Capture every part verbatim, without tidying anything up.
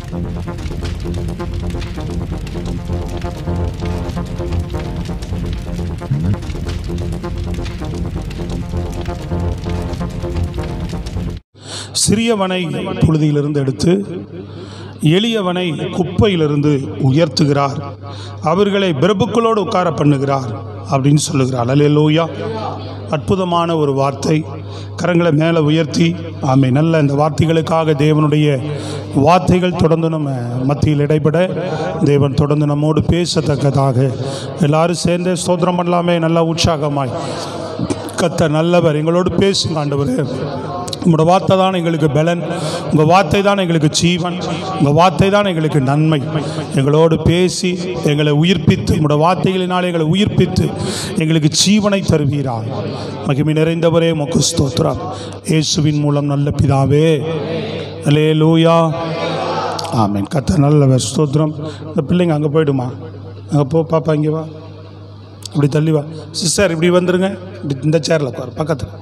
சிறியவனை புழுதியிலிருந்து எடுத்து எளியவனை குப்பையிலிருந்து உயர்த்துகிறார், அவர்களை பிரபுக்களோடு உட்கார பண்ணுகிறார் அப்படின்னு சொல்லுகிறார். அல்லேலூயா. அற்புதமான ஒரு வார்த்தை. கரங்களை மேலே உயர்த்தி ஆமே. நல்ல இந்த வார்த்தைகளுக்காக தேவனுடைய வார்த்தைகள் தொடர்ந்து நம்ம மத்தியில் இடைபட தேவன் தொடர்ந்து நம்மோடு பேசத்தக்கதாக எல்லாரும் சேர்ந்து ஸ்தோத்திரம் பண்ணலாமே. நல்ல உற்சாகமாய் கர்த்தர் நல்லவர், எங்களோடு பேசுங்க ஆண்டவரே. உங்களோட வார்த்தை தான் எங்களுக்கு பலன், உங்கள் வார்த்தை தான் எங்களுக்கு ஜீவன், உங்கள் வார்த்தை தான் எங்களுக்கு நன்மை. எங்களோடு பேசி எங்களை உயிர்ப்பித்து, உங்களோட வார்த்தைகளினால் எங்களை உயிர்ப்பித்து எங்களுக்கு ஜீவனை தருவீராக. மகிமை நிறைந்தவரே உமக்கு ஸ்தோத்திரம். இயேசுவின் மூலம் நல்ல பிதாவே. அல்லேலூயா. ஆமென். கர்த்தர் நல்லவர். ஸ்தோத்திரம். இந்த பிள்ளைங்க அங்கே போய்டுமா, அங்கே போ பாப்பா, இங்கே வா, அப்படி தள்ளி வா. சிஸ்டர் இப்படி வந்துடுங்க, இப்படி இந்த சேரில் உட்காரு பக்கத்தில்.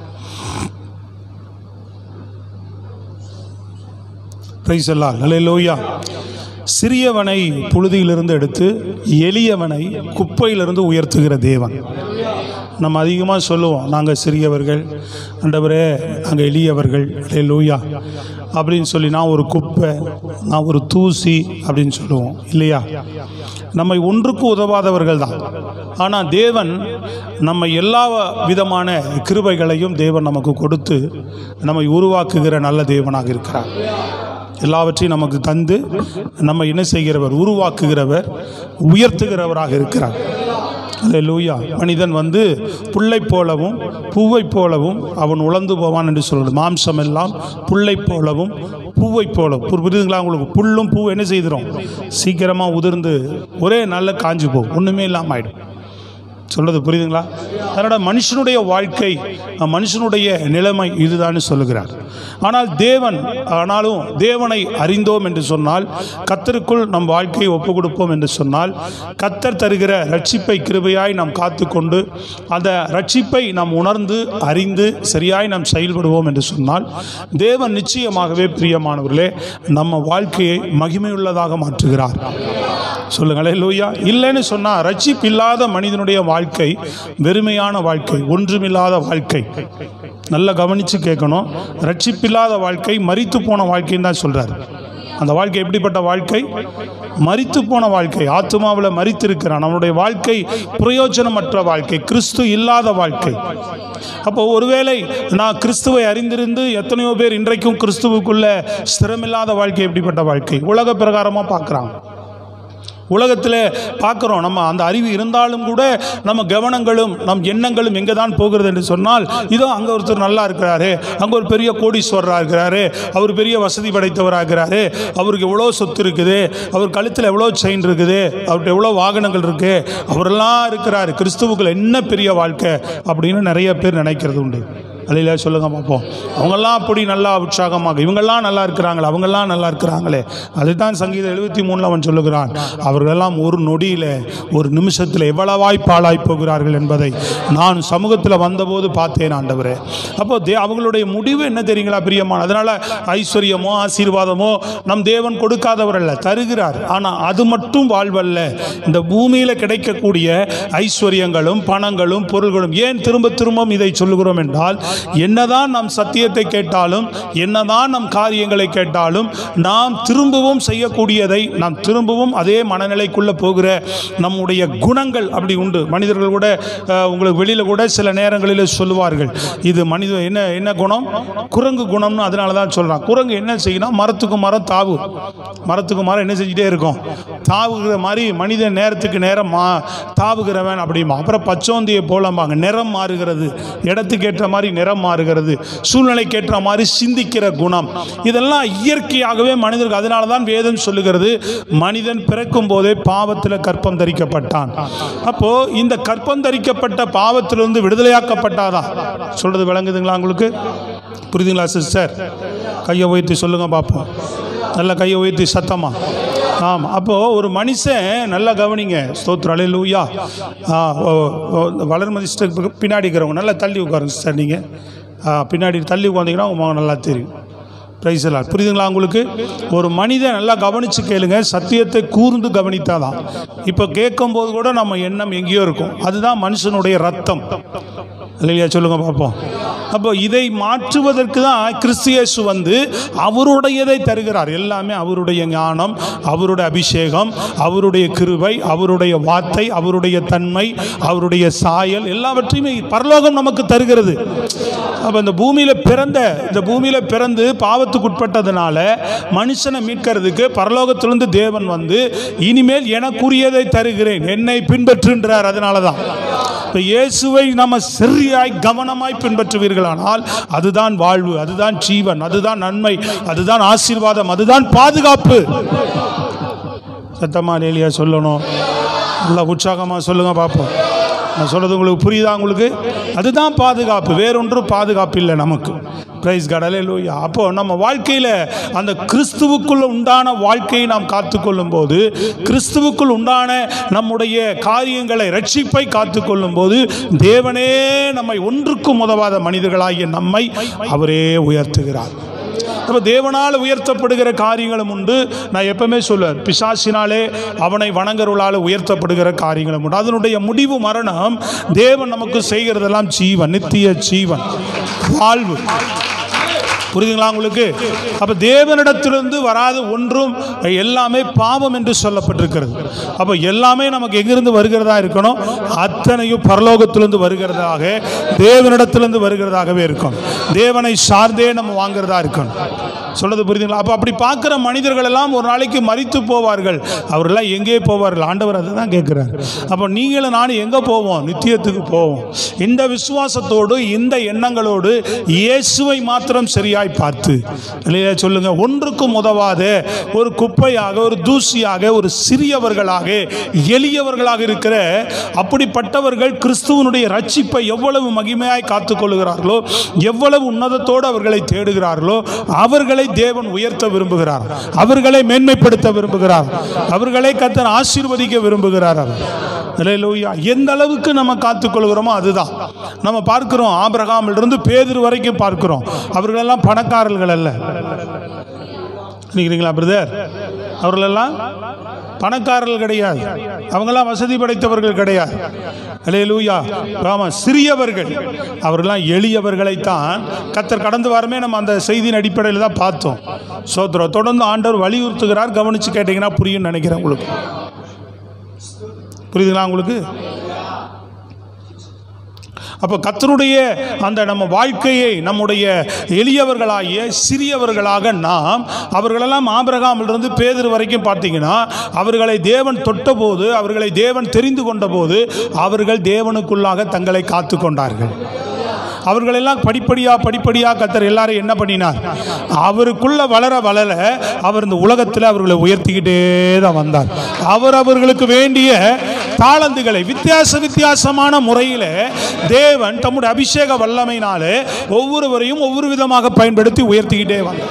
பிரைஸ் எல்லாம். அல்லேலூயா. சிறியவனை புழுதியிலிருந்து எடுத்து எளியவனை குப்பையிலிருந்து உயர்த்துகிற தேவன். நம்ம அதிகமாக சொல்லுவோம், நாங்கள் சிறியவர்கள் ஆண்டவரே, நாங்கள் எளியவர்கள், அல்லேலூயா அப்படின்னு சொல்லி, நான் ஒரு குப்பை, நான் ஒரு தூசி அப்படின்னு சொல்லுவோம் இல்லையா? நம்மை ஒன்றுக்கு உதவாதவர்கள் தான். ஆனால் தேவன் நம்ம எல்லா விதமான கிருபைகளையும் தேவன் நமக்கு கொடுத்து நம்மை உருவாக்குகிற நல்ல தேவனாக இருக்கிறார். எல்லாவற்றையும் நமக்கு தந்து நம்ம என்ன செய்கிறவர்? உருவாக்குகிறவர், உயர்த்துகிறவராக இருக்கிறார். அல்லேலூயா. மனிதன் வந்து புல்லை போலவும் பூவை போலவும் அவன் உலர்ந்து போவான் என்று சொல்கிறது. மாம்சம் எல்லாம் புல்லை போலவும் பூவை போலவும். புரியுதுங்களா உங்களுக்கு? புல்லும் பூ என்ன செய்கிறோம்? சீக்கிரமாக உதிர்ந்து ஒரே நாளில் காஞ்சு போகும், ஒன்றுமே இல்லாமல் ஆகிடும். சொல்றது புரியுதுங்களா? அதனால் மனுஷனுடைய வாழ்க்கை, மனுஷனுடைய நிலைமை இதுதான் சொல்லுகிறார். ஆனால் தேவன், ஆனாலும் தேவனை அறிந்தோம் என்று சொன்னால், கர்த்தருக்குள் நம் வாழ்க்கையை ஒப்பு கொடுப்போம் என்று சொன்னால், கர்த்தர் தருகிற ரட்சிப்பை கிருபையாய் நாம் காத்து கொண்டு அந்த ரட்சிப்பை நாம் உணர்ந்து அறிந்து சரியாய் நாம் செயல்படுவோம் என்று சொன்னால், தேவன் நிச்சயமாகவே பிரியமானவர்களே நம்ம வாழ்க்கையை மகிமையுள்ளதாக மாற்றுகிறார். சொல்லுங்கள் அல்லேலூயா. இல்லைன்னு சொன்னால் ரட்சிப்பு இல்லாத மனிதனுடைய வாழ்க்கை வெறுமையான வாழ்க்கை, ஒன்றுமில்லாத வாழ்க்கை. நல்லா கவனித்து கேட்கணும். ரட்சிப்பில்லாத வாழ்க்கை மரித்து போன வாழ்க்கைன்னு தான் சொல்கிறார். அந்த வாழ்க்கை எப்படிப்பட்ட வாழ்க்கை? மரித்து போன வாழ்க்கை. ஆத்துமாவில் மரித்து இருக்கிறான். நம்மளுடைய வாழ்க்கை பிரயோஜனமற்ற வாழ்க்கை, கிறிஸ்து இல்லாத வாழ்க்கை. அப்போ ஒருவேளை நான் கிறிஸ்துவை அறிந்திருந்து எத்தனையோ பேர் இன்றைக்கும் கிறிஸ்துவுக்குள்ள ஸ்திரமில்லாத வாழ்க்கை. எப்படிப்பட்ட வாழ்க்கை? உலக பிரகாரமாக பார்க்குறாங்க. உலகத்தில் பார்க்குறோம். நம்ம அந்த அறிவு இருந்தாலும் கூட நம்ம கவனங்களும் நம் எண்ணங்களும் எங்கே தான் போகிறது என்று சொன்னால், இதோ அங்கே ஒருத்தர் நல்லா இருக்கிறாரு, அங்கே ஒரு பெரிய கோடீஸ்வரராக இருக்கிறாரு, அவர் பெரிய வசதி படைத்தவராக இருக்கிறாரு, அவருக்கு எவ்வளோ சொத்து இருக்குது, அவர் கழுத்தில் எவ்வளோ செயின் இருக்குது, அவர்கிட்ட எவ்வளோ வாகனங்கள் இருக்குது, அவரெல்லாம் இருக்கிறாரு, கிறிஸ்துவுக்குள்ள என்ன பெரிய வாழ்க்கை அப்படின்னு நிறைய பேர் நினைக்கிறது உண்டு. அல்லையா? சொல்லுங்க பார்ப்போம். அவங்கெல்லாம் அப்படி நல்லா உற்சாகமாக, இவங்கெல்லாம் நல்லா இருக்கிறாங்களே, அவங்கெல்லாம் நல்லா இருக்கிறாங்களே. அதுதான் சங்கீதம் எழுபத்தி மூணில் அவன் சொல்லுகிறான், அவர்களெல்லாம் ஒரு நொடியில் ஒரு நிமிஷத்தில் எவ்வளவாய் பாழாய் போகிறார்கள் என்பதை நான் சமூகத்தில் வந்தபோது பார்த்தேன் ஆண்டவரே. அப்போ தே அவங்களுடைய முடிவு என்ன தெரியுங்களா பிரியமான? அதனால் ஐஸ்வர்யமோ ஆசீர்வாதமோ நம் தேவன் கொடுக்காதவர் அல்ல, தருகிறார். ஆனால் அது மட்டும் வாழ்வல்ல. இந்த பூமியில் கிடைக்கக்கூடிய ஐஸ்வர்யங்களும் பணங்களும் பொருள்களும், ஏன் திரும்ப திரும்ப இதை சொல்லுகிறோம் என்றால், என்னதான் நாம் சத்தியத்தை கேட்டாலும், என்னதான் நம் காரியங்களை கேட்டாலும், நாம் திரும்பவும் செய்யக்கூடியதை, நாம் திரும்பவும் அதே மனநிலைக்குள்ள போகிற நம்முடைய குணங்கள் அப்படி உண்டு. மனிதர்கள் கூட உங்களுக்கு வெளியில் கூட சில நேரங்களில் சொல்லுவார்கள், இது மனித என்ன என்ன குணம்? குரங்கு குணம்னு. அதனால தான் சொல்கிறான். குரங்கு என்ன செய்யணும்? மரத்துக்கு மரம் தாவு, மரத்துக்கு மரம் என்ன செஞ்சுட்டே இருக்கும்? தாவுகிற மாதிரி மனித நேரத்துக்கு நேரம் மா தாவுகிறவன் அப்படிமா. அப்புறம் பச்சோந்தியை போலம்பாங்க, நிறம் மாறுகிறது, இடத்துக்கு ஏற்ற மாதிரி நிறம் மாறுகிறது, சூழ்நிலைக்கேற்ற மாதிரி சிந்திக்கிற குணம், இதெல்லாம் இயற்கையாகவே மனிதருக்கு. அதனால தான் வேதம் சொல்லுகிறது, மனிதன் பிறக்கும் போதே பாவத்தில் கற்பம் தரிக்கப்பட்டான். அப்போ இந்த கற்பம் தரிக்கப்பட்ட பாவத்திலிருந்து விடுதலையாக்கப்பட்டாதான். சொல்றது விளங்குதுங்களா உங்களுக்கு? புரியுதுங்களா சிஸ்டர்? கையை உயர்த்தி சொல்லுங்க பார்ப்போம். நல்ல கையை உயர்த்தி சத்தமா. ஆமாம். அப்போது ஒரு மனுஷன் நல்லா கவனிங்க. ஸ்தோத்திரம். அல்லேலூயா. வளர்மதி சிஸ்டர் பின்னாடி இருக்கிறவங்க நல்லா தள்ளி உட்காருங்க சிஸ்டர். நீங்கள் பின்னாடி தள்ளி உட்காந்திங்கன்னா உங்கள் நல்லா தெரியும். Praise the Lord. புரியுதுங்களா உங்களுக்கு? ஒரு மனிதன் நல்லா கவனித்து கேளுங்க, சத்தியத்தை கூர்ந்து கவனித்தாதான். இப்போ கேட்கும்போது கூட நம்ம எண்ணம் எங்கேயோ இருக்கும். அதுதான் மனுஷனுடைய ரத்தம் இல்லையா? சொல்லுங்க பார்ப்போம். அப்போ இதை மாற்றுவதற்கு தான் கிறிஸ்து இயேசு வந்து அவருடையதை தருகிறார். எல்லாமே அவருடைய ஞானம், அவருடைய அபிஷேகம், அவருடைய கிருபை, அவருடைய வார்த்தை, அவருடைய தன்மை, அவருடைய சாயல், எல்லாவற்றையுமே பரலோகம் நமக்கு தருகிறது. அப்போ இந்த பூமியில் பிறந்த இந்த பூமியில் பிறந்து பாவத்துக்கு உட்பட்டதுனால மனுஷனை மீட்கிறதுக்கு பரலோகத்திலிருந்து தேவன் வந்து இனிமேல் எனக்குரியதை தருகிறேன், என்னை பின்பற்றுன்றார். அதனால தான் இயேசுவை நம்ம சரியாய் கவனமாய் பின்பற்றுவீர்களானால் அதுதான் வாழ்வு, அதுதான் ஜீவன், அதுதான் நன்மை, அதுதான் ஆசீர்வாதம், அதுதான் பாதுகாப்பு. சத்தமா இல்லையா சொல்லணும்? நல்லா உற்சாகமாக சொல்லுங்க பார்ப்போம். நான் சொல்றது உங்களுக்கு புரியுதா? உங்களுக்கு அதுதான் பாதுகாப்பு, வேறொன்றும் பாதுகாப்பு இல்லை நமக்கு. Praise God, hallelujah. அப்போ நம்ம வாழ்க்கையில் அந்த கிறிஸ்துவுக்குள்ள உண்டான வாழ்க்கையை நாம் காத்துக்கொள்ளும் போது, கிறிஸ்துவுக்குள் உண்டான நம்முடைய காரியங்களை ரட்சிப்பை காத்துக்கொள்ளும் போது தேவனே நம்மை ஒன்றுக்கும் உதவாத மனிதர்களாகிய நம்மை அவரே உயர்த்துகிறார். அப்போ தேவனால் உயர்த்தப்படுகிற காரியங்களும் உண்டு. நான் எப்பவுமே சொல்லுவேன், பிசாசினாலே அவனை வணங்குறவர்களால் உயர்த்தப்படுகிற காரியங்களும் உண்டு. அதனுடைய முடிவு மரணம். தேவன் நமக்கு செய்கிறதெல்லாம் ஜீவன், நித்திய ஜீவன், வாழ்வு. புரியுதுங்களா உங்களுக்கு? அப்போ தேவனிடத்திலிருந்து வராத ஒன்றும் எல்லாமே பாவம் என்று சொல்லப்பட்டிருக்கிறது. அப்போ எல்லாமே நமக்கு எங்கிருந்து வருகிறதா இருக்கணும்? அத்தனையும் பரலோகத்திலிருந்து வருகிறதாக, தேவனிடத்திலிருந்து வருகிறதாகவே இருக்கும். தேவனை சார்ந்தே நம்ம வாங்குறதா இருக்கணும். சொல்றது புரியுதுங்களா? அப்போ அப்படி பார்க்குற மனிதர்கள் எல்லாம் ஒரு நாளைக்கு மரித்து போவார்கள். அவர்களெல்லாம் எங்கே போவார்கள்? ஆண்டவர் அதை தான் கேட்குறார். அப்போ நீங்களும் நானும் எங்கே போவோம்? நித்தியத்துக்கு போவோம். இந்த விசுவாசத்தோடு, இந்த எண்ணங்களோடு இயேசுவை மாத்திரம் சரியாய் பார்த்து இல்லையா சொல்லுங்க, ஒன்றுக்கும் உதவாத ஒரு குப்பையாக, ஒரு தூசியாக, ஒரு சிறியவர்களாக, எளியவர்களாக இருக்கிற அப்படிப்பட்டவர்கள் கிறிஸ்துவனுடைய ரட்சிப்பை எவ்வளவு மகிமையாய் காத்துக்கொள்கிறார்களோ, எவ்வளவு உன்னதத்தோடு அவர்களை தேடுகிறார்களோ, அவர்களை தேவன் உயர்த்த விரும்புகிறார், அவர்களை மேன்மைப்படுத்த விரும்புகிறார், அவர்களை கர்த்தர் ஆசீர்வதிக்க விரும்புகிறார். அல்லேலூயா. எந்த அளவுக்கு நம்ம காத்துக்கொள்கிறோமோ அதுதான் நம்ம பார்க்கிறோம். ஆபிரகாமிலிருந்து பேதுரு வரைக்கும் பார்க்கிறோம். அவர்களெல்லாம் பணக்காரர்கள் அல்ல. நினைக்கிறீங்களா பிரதர்? அவர்களெல்லாம் பணக்காரர்கள் கிடையாது, அவங்கெல்லாம் வசதி படைத்தவர்கள் கிடையாது. அல்லேலூயா. ஆமாம், சிறியவர்கள், அவர்களெல்லாம் எளியவர்களைத்தான் கர்த்தர் கடந்து வரமே நம்ம அந்த செய்தியின் அடிப்படையில் தான் பார்த்தோம். சோத்திரம். தொடர்ந்து ஆண்டவர் வலியுறுத்துகிறார். கவனித்து கேட்டீங்கன்னா புரியும் நினைக்கிறேன். உங்களுக்கு புரியுதுங்களா? உங்களுக்கு அப்போ கர்த்தருடைய அந்த நம்ம வாழ்க்கையை நம்முடைய எளியவர்களாகிய சிறியவர்களாக நாம், அவர்களெல்லாம் ஆபிரகாமிலிருந்து பேதுரு வரைக்கும் பார்த்தீங்கன்னா அவர்களை தேவன் தொட்டபோது, அவர்களை தேவன் தெரிந்து கொண்ட போது அவர்கள் தேவனுக்குள்ளாக தங்களை காத்து கொண்டார்கள். அவர்களெல்லாம் படிப்படியாக படிப்படியாக கர்த்தர் எல்லாரும் என்ன பண்ணினார்? அவருக்குள்ள வளர வளர அவர் இந்த உலகத்தில் அவர்களை உயர்த்திக்கிட்டே தான் வந்தார். அவர் அவர்களுக்கு வேண்டிய தாளந்துகளை வித்தியாச வித்தியாசமான முறையில் தேவன் தம்முடைய அபிஷேக வல்லமையினாலே ஒவ்வொருவரையும் ஒவ்வொரு விதமாக பயன்படுத்தி உயர்த்திக்கிட்டே வந்தார்.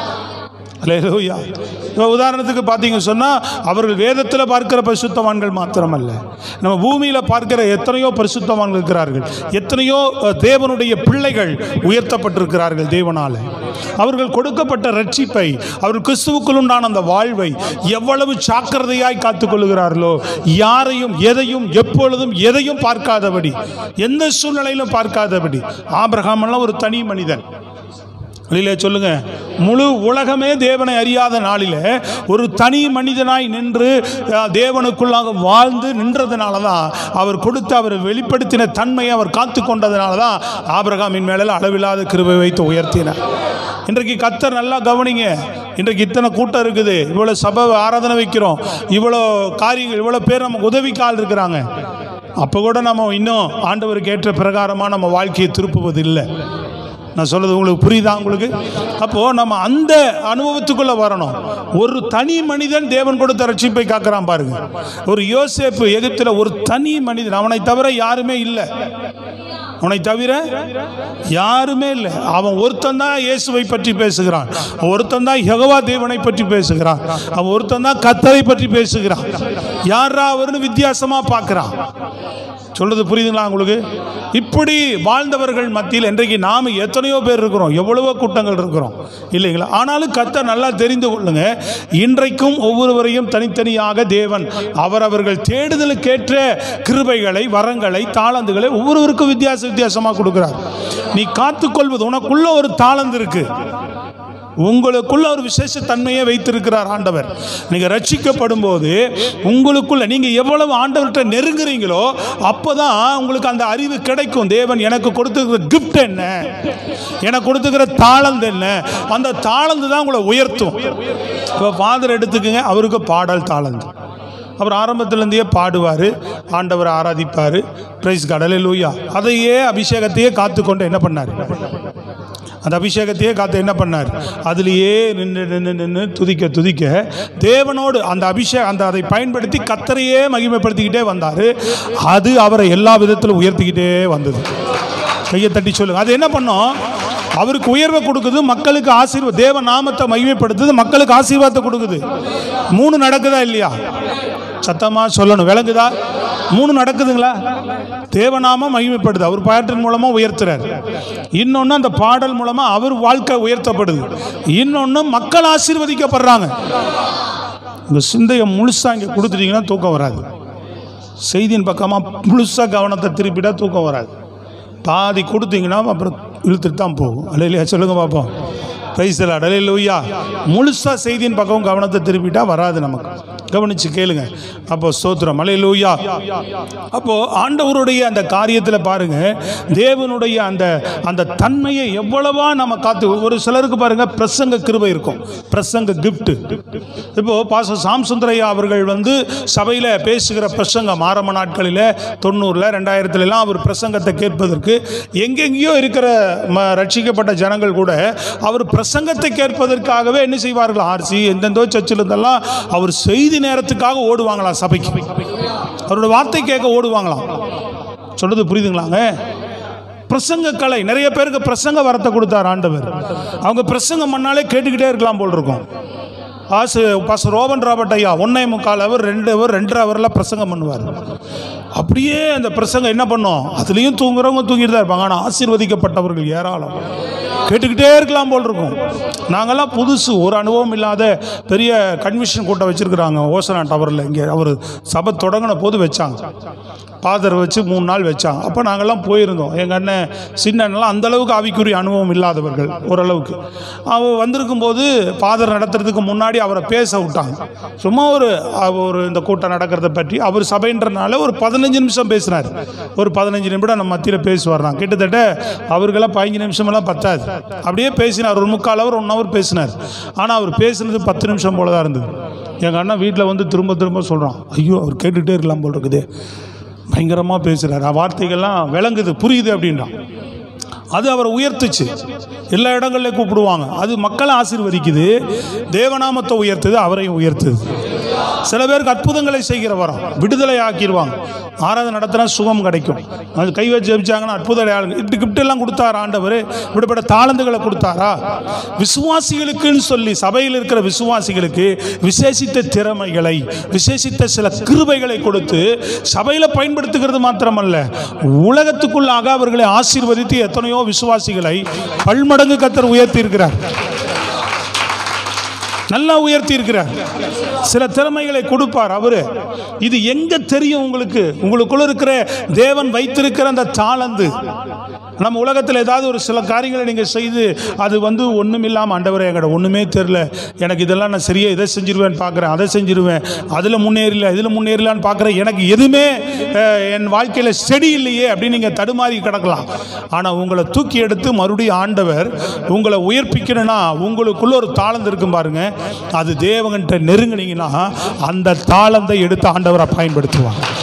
அல்லேலூயா. இப்போ உதாரணத்துக்கு பார்த்தீங்க சொன்னால், அவர்கள் வேதத்தில் பார்க்கிற பரிசுத்தவான்கள் மாத்திரமல்ல, நம்ம பூமியில் பார்க்கிற எத்தனையோ பரிசுத்தவான்கள் இருக்கிறார்கள். எத்தனையோ தேவனுடைய பிள்ளைகள் உயர்த்தப்பட்டிருக்கிறார்கள் தேவனால். அவர்கள் கொடுக்கப்பட்ட ரட்சிப்பை, அவர்கள் கிறிஸ்துவுக்குள் உண்டான அந்த வாழ்வை எவ்வளவு ஜாக்கிரதையாய் காத்துக்கொள்கிறார்களோ, யாரையும் எதையும் எப்பொழுதும் எதையும் பார்க்காதபடி, எந்த சூழ்நிலையிலும் பார்க்காதபடி. ஆபிரகாம் எல்லாம் ஒரு தனி மனிதன். சொல்லுங்க, முழு உலகமே தேவனை அறியாத நாளில் ஒரு தனி மனிதனாய் நின்று தேவனுக்குள்ளாக வாழ்ந்து நின்றதுனால தான், அவர் கொடுத்த, அவர் வெளிப்படுத்தின தன்மையை அவர் காத்து கொண்டதுனால தான் ஆபிரகாமின் மேலே அளவில்லாத கிருபை வைத்து உயர்த்தினார். இன்றைக்கு கர்த்தர் நல்லா கவனிங்க. இன்றைக்கு இத்தனை கூட்டம் இருக்குது, இவ்வளோ சபை ஆராதனை வைக்கிறோம், இவ்வளோ காரியங்கள், இவ்வளோ பேர் நமக்கு உதவிக்கு ஆள் இருக்கிறாங்க. அப்போ கூட நம்ம இன்னும் ஆண்டவருக்கு ஏற்ற பிரகாரமாக நம்ம வாழ்க்கையை திருப்புவது இல்லை. நான் சொல்றது உங்களுக்கு புரியுதா? உங்களுக்கு அப்போது நம்ம அந்த அனுபவத்துக்குள்ளே வரணும். ஒரு தனி மனிதன் தேவன் கொடுத்த ரட்சிப்பை காக்கிறான் பாருங்க. ஒரு யோசேப்பு எகிப்தில் ஒரு தனி மனிதன், அவனை தவிர யாருமே இல்லை, அவனை தவிர யாருமே இல்லை. அவன் ஒருத்தன் தான் இயேசுவை பற்றி பேசுகிறான், ஒருத்தன் தான் யெகோவா தேவனை பற்றி பேசுகிறான், அவன் ஒருத்தன் தான் கர்த்தரை பற்றி பேசுகிறான். யாரா அவர்னு வித்தியாசமாக பார்க்குறான். சொல்றது புரியுதுங்களா உங்களுக்கு? இப்படி வாழ்ந்தவர்கள் மத்தியில் இன்றைக்கு நாம் எத்தனையோ பேர் இருக்கிறோம், எவ்வளவோ கூட்டங்கள் இருக்கிறோம் இல்லைங்களா? ஆனாலும் கர்த்தர் நல்லா தெரிந்து கொள்ளுங்க, இன்றைக்கும் ஒவ்வொருவரையும் தனித்தனியாக தேவன் அவரவர்கள் தேடுதலுக்கேற்ற கிருபைகளை, வரங்களை, தாளந்துகளை ஒவ்வொருவருக்கும் வித்தியாச வித்தியாசமாக கொடுக்கிறார். நீ காத்துக்கொள்வது, உனக்குள்ள ஒரு தாளந்து இருக்கு, உங்களுக்குள்ள ஒரு விசேஷ தன்மையை வைத்திருக்கிறார் ஆண்டவர். நீங்க ரட்சிக்கப்படும் போது உங்களுக்குள்ள நீங்க எவ்வளவு ஆண்டவர்கிட்ட நெருங்குறீங்களோ அப்பதான் உங்களுக்கு அந்த அறிவு கிடைக்கும். தேவன் எனக்கு கொடுத்துக்கிற கிஃப்ட் என்ன, எனக்கு கொடுத்துக்கிற தாளந்து என்ன, அந்த தாளந்து தான் உங்களை உயர்த்தும். இப்போ ஃபாதர் எடுத்துக்கங்க, அவருக்கு பாடல் தாளந்து. அவர் ஆரம்பத்திலேருந்தே பாடுவார், ஆண்டவரை ஆராதிப்பார், பிரைஸ் காட் அல்லேலூயா. அதையே அபிஷேகத்தையே காத்துக்கொண்டு என்ன பண்ணார், அந்த அபிஷேகத்தையே காத்து என்ன பண்ணார், அதுலேயே நின்று நின்று நின்று துதிக்க துதிக்க தேவனோடு அந்த அபிஷேகம் அந்த அதை பயன்படுத்தி கர்த்தரையே மகிமைப்படுத்திக்கிட்டே வந்தார். அது அவரை எல்லா விதத்திலும் உயர்த்திக்கிட்டே வந்தது. கையை தட்டி சொல்லுங்க. அது என்ன பண்ணோம், அவருக்கு உயர்வை கொடுக்குது, மக்களுக்கு ஆசீர்வாதம், தேவ நாமத்தை மகிமைப்படுத்துது, மக்களுக்கு ஆசீர்வாதத்தை கொடுக்குது. மூணு நடக்குதா இல்லையா? சத்தமாக சொல்லணும், விளங்குதா? மூணு நடக்குதுங்களா? தேவநாமம் மகிமைப்படுது, அவர் பாட்டின் மூலமா உயர்த்துறார். இன்னொன்று அந்த பாடல் மூலமா அவர் வாழ்க்கை உயர்த்தப்படுது. இன்னொன்று மக்கள் ஆசீர்வதிக்கப்படுறாங்க. இந்த சிந்தையை முழுசா இங்கே கொடுத்துட்டீங்கன்னா தூக்கம் வராது. செய்தியின் பக்கமாக முழுசா கவனத்தை திருப்பிட்டா தூக்கம் வராது. பாதி கொடுத்தீங்கன்னா அப்புறம் இழுத்துட்டு தான் போகும். அல்லேலூயா சொல்லுங்க பார்ப்போம். Praise the Lord. அல்லேலூயா. முழுசா செய்தியின் பக்கம் கவனத்தை திருப்பிட்டா வராது நமக்கு. கவனிச்சு கேளுங்க. அப்போ ஸ்தோத்திரம். அல்லேலூயா. அப்போ ஆண்டவருடைய அந்த காரியத்தில் பாருங்க, தேவனுடைய அந்த அந்த தன்மையை எவ்வளவா நம்ம காத்து. ஒரு சிலருக்கு பாருங்க பிரசங்க கிருபை இருக்கும், பிரசங்க கிஃப்ட். இப்போ பாஸ்டர் சாம் சுந்தரையா அவர்கள் வந்து சபையில் பேசுகிற பிரசங்கம் ஆரம்ப நாட்களில் தொண்ணூறுல ரெண்டாயிரத்துலலாம் அவர் பிரசங்கத்தை கேட்பதற்கு எங்கெங்கேயோ இருக்கிற ரட்சிக்கப்பட்ட ஜனங்கள் கூட அவர் பிரசங்கத்தை கேட்பதற்காகவே என்ன செய்வார்கள், ஆர்சி எந்தெந்தோ சர்ச்சில் இருந்தெல்லாம் அவர் செய்தி நேரத்துக்காக ஓடுவாங்களாம், சபைக்கு அவரோட வார்த்தை கேட்க ஓடுவாங்களாம். சொல்றது புரியுதுங்களாங்க? பிரசங்க கலை, நிறைய பேருக்கு பிரசங்க வரத்தை கொடுத்தார் ஆண்டவர். அவங்க பிரசங்கம் பண்ணாலே கேட்டுக்கிட்டே இருக்கலாம் போல் இருக்கும். ஆசு பாஸ் ரோபன் ராபர்ட் ஐயா ஒன்னே முக்கால் அவர் ரெண்டு அவர் ரெண்டரை அவரில் பிரசங்கம் பண்ணுவார். அப்படியே அந்த பிரசங்கம் என்ன பண்ணோம், அதுலேயும் தூங்குறவங்க தூங்கிட்டு தான் இருப்பாங்க. ஆனால் ஆசீர்வதிக்கப்பட்டவர்கள் ஏராளம், கேட்டுக்கிட்டே இருக்கலாம் போல் இருக்கும். நாங்கள்லாம் புதுசு, ஒரு அனுபவம் இல்லாத பெரிய கன்வென்ஷன் கூட்டம் வச்சுருக்குறாங்க ஓசனா டவரில். இங்கே அவர் சபை தொடங்கின போது வச்சாங்க, பாதர் வச்சு மூணு நாள் வச்சாங்க. அப்போ நாங்கள்லாம் போயிருந்தோம். எங்கள் அண்ணன் சின்ன அண்ணெல்லாம் அந்தளவுக்கு ஆவிக்குரிய அனுபவம் இல்லாதவர்கள் ஓரளவுக்கு. அவர் வந்திருக்கும் போது பாதர் நடத்துறதுக்கு முன்னாடி அவரை பேச விட்டாங்க. சும்மா ஒரு ஒரு இந்த கூட்டம் நடக்கிறத பற்றி அவர் சபைன்றனால ஒரு பதினஞ்சு நிமிஷம் பேசினார். ஒரு பதினஞ்சு நிமிடம் நம்ம மத்தியில் பேசுவார். தான் கிட்டத்தட்ட அவர்களெல்லாம் பதினஞ்சு நிமிஷமெல்லாம் பத்தாது, அப்படியே பேசினார். ஒரு முக்கால் அவர் ஒன் ஹவர் பேசினார். ஆனால் அவர் பேசுனது பத்து நிமிஷம் போல தான் இருந்தது. எங்கள் அண்ணன் வீட்டில் வந்து திரும்ப திரும்ப சொல்கிறான், ஐயோ அவர் கேட்டுகிட்டே இருக்கலாம் போல் இருக்குது, பயங்கரமாக பேசுகிறார், வார்த்தைகள்லாம் விளங்குது, புரியுது அப்படின்றான். அது அவரை உயர்த்துச்சு. எல்லா இடங்கள்லையும் கூப்பிடுவாங்க, அது மக்களை ஆசீர்வதிக்குது. தேவநாமத்தை உயர்த்துது, அவரையும் உயர்த்துது. சில பேருக்கு அற்புதங்களை செய்கிற வரம், விடுதலை ஆக்கிடுவாங்க. ஆராதனை நடத்தினா சுகம் கிடைக்கும். அது கை வச்சு ஜெபிச்சாங்கன்னா அற்புத இப்படி கிஃப்ட் எல்லாம் கொடுத்தாரா ஆண்டவர்? இப்படிப்பட்ட தாளந்துகளை கொடுத்தாரா? விசுவாசிகளுக்குன்னு சொல்லி சபையில் இருக்கிற விசுவாசிகளுக்கு விசேஷித்த திறமைகளை, விசேஷித்த சில கிருபைகளை கொடுத்து சபையில் பயன்படுத்துகிறது மாத்திரமல்ல, உலகத்துக்குள்ளாக அவர்களை ஆசீர்வதித்து எத்தனையோ விசுவாசிகளை பல்மடங்கு கர்த்தர் உயர்த்தி இருக்கிறார், நல்லா உயர்த்தி இருக்கிறார். சில திறமைகளை கொடுப்பார் அவரு. இது எங்க தெரியும் உங்களுக்கு? உங்களுக்குள்ள இருக்கிற தேவன் வைத்திருக்கிற அந்த தாளந்து. நம்ம உலகத்தில் ஏதாவது ஒரு சில காரியங்களை நீங்கள் செய்து அது வந்து ஒன்றும் இல்லாமல், ஆண்டவரே எங்கட ஒன்றுமே தெரில, எனக்கு இதெல்லாம் நான் சரியாக இதை செஞ்சிருவேன்னு பார்க்குறேன், அதை செஞ்சிருவேன், அதில் முன்னேறல இதில் முன்னேறலான்னு பார்க்குறேன், எனக்கு எதுவுமே என் வாழ்க்கையில் செடி இல்லையே அப்படின்னு நீங்கள் தடுமாறி கிடக்கலாம். ஆனால் உங்களை தூக்கி எடுத்து மறுபடியும் ஆண்டவர் உங்களை உயர்ப்பிக்கணும்னா உங்களுக்குள்ள ஒரு தாளந்து இருக்கும் பாருங்க, அது தேவன்கிட்ட நெருங்கினீங்கன்னா அந்த தாளந்தை எடுத்து ஆண்டவரை பயன்படுத்துவாங்க.